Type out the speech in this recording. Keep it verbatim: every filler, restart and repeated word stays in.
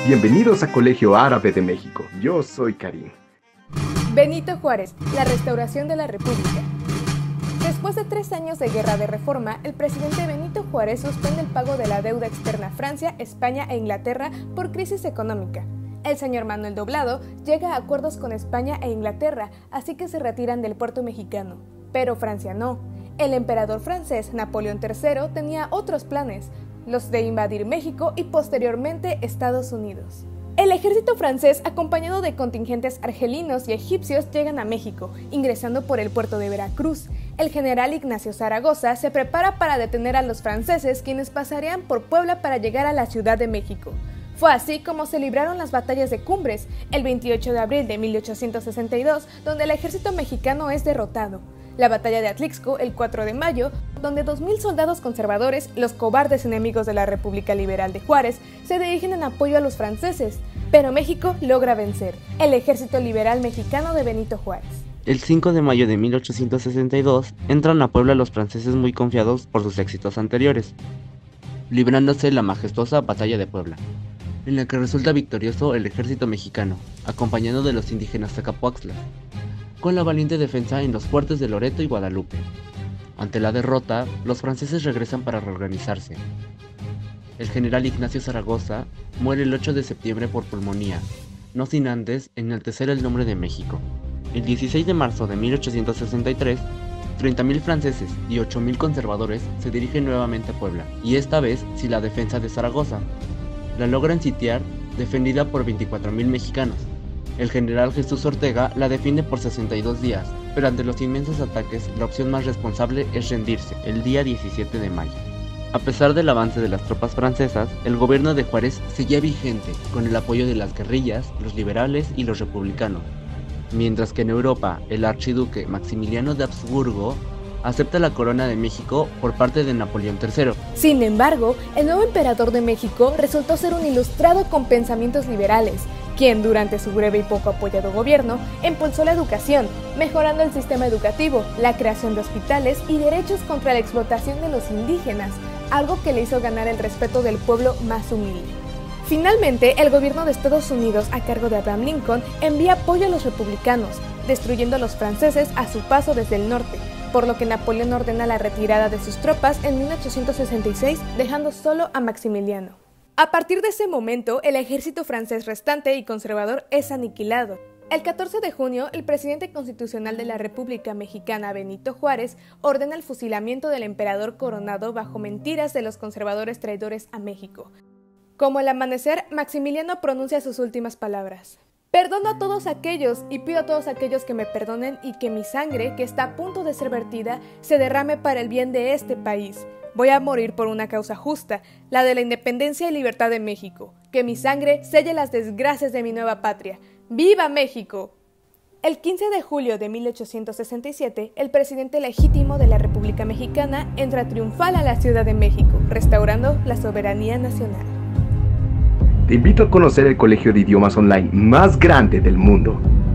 Bienvenidos a Colegio Árabe de México. Yo soy Karim. Benito Juárez, la restauración de la República. Después de tres años de guerra de reforma, el presidente Benito Juárez suspende el pago de la deuda externa a Francia, España e Inglaterra por crisis económica. El señor Manuel Doblado llega a acuerdos con España e Inglaterra, así que se retiran del puerto mexicano. Pero Francia no. El emperador francés Napoleón tercero tenía otros planes, los de invadir México y posteriormente Estados Unidos. El ejército francés, acompañado de contingentes argelinos y egipcios, llegan a México, ingresando por el puerto de Veracruz. El general Ignacio Zaragoza se prepara para detener a los franceses, quienes pasarían por Puebla para llegar a la Ciudad de México. Fue así como se libraron las batallas de Cumbres, el veintiocho de abril de mil ochocientos sesenta y dos, donde el ejército mexicano es derrotado. La batalla de Atlixco, el cuatro de mayo, donde dos mil soldados conservadores, los cobardes enemigos de la República Liberal de Juárez, se dirigen en apoyo a los franceses, pero México logra vencer, el ejército liberal mexicano de Benito Juárez. El cinco de mayo de mil ochocientos sesenta y dos, entran a Puebla los franceses muy confiados por sus éxitos anteriores, librándose la majestuosa Batalla de Puebla, en la que resulta victorioso el ejército mexicano, acompañado de los indígenas Zacapuaxtla, con la valiente defensa en los fuertes de Loreto y Guadalupe. Ante la derrota, los franceses regresan para reorganizarse. El general Ignacio Zaragoza muere el ocho de septiembre por pulmonía, no sin antes enaltecer el nombre de México. El dieciséis de marzo de mil ochocientos sesenta y tres, treinta mil franceses y ocho mil conservadores se dirigen nuevamente a Puebla, y esta vez sin la defensa de Zaragoza. La logran sitiar, defendida por veinticuatro mil mexicanos. El general Jesús Ortega la defiende por sesenta y dos días, pero ante los inmensos ataques, la opción más responsable es rendirse, el día diecisiete de mayo. A pesar del avance de las tropas francesas, el gobierno de Juárez seguía vigente, con el apoyo de las guerrillas, los liberales y los republicanos. Mientras que en Europa, el archiduque Maximiliano de Habsburgo acepta la corona de México por parte de Napoleón tercero. Sin embargo, el nuevo emperador de México resultó ser un ilustrado con pensamientos liberales, quien durante su breve y poco apoyado gobierno impulsó la educación, mejorando el sistema educativo, la creación de hospitales y derechos contra la explotación de los indígenas, algo que le hizo ganar el respeto del pueblo más humilde. Finalmente, el gobierno de Estados Unidos, a cargo de Abraham Lincoln, envía apoyo a los republicanos, destruyendo a los franceses a su paso desde el norte, por lo que Napoleón ordena la retirada de sus tropas en mil ochocientos sesenta y seis, dejando solo a Maximiliano. A partir de ese momento, el ejército francés restante y conservador es aniquilado. El catorce de junio, el presidente constitucional de la República Mexicana, Benito Juárez, ordena el fusilamiento del emperador coronado bajo mentiras de los conservadores traidores a México. Como el amanecer, Maximiliano pronuncia sus últimas palabras. Perdono a todos aquellos y pido a todos aquellos que me perdonen y que mi sangre, que está a punto de ser vertida, se derrame para el bien de este país. Voy a morir por una causa justa, la de la independencia y libertad de México. Que mi sangre selle las desgracias de mi nueva patria. ¡Viva México! El quince de julio de mil ochocientos sesenta y siete, el presidente legítimo de la República Mexicana entra triunfal a la Ciudad de México, restaurando la soberanía nacional. Te invito a conocer el colegio de idiomas online más grande del mundo.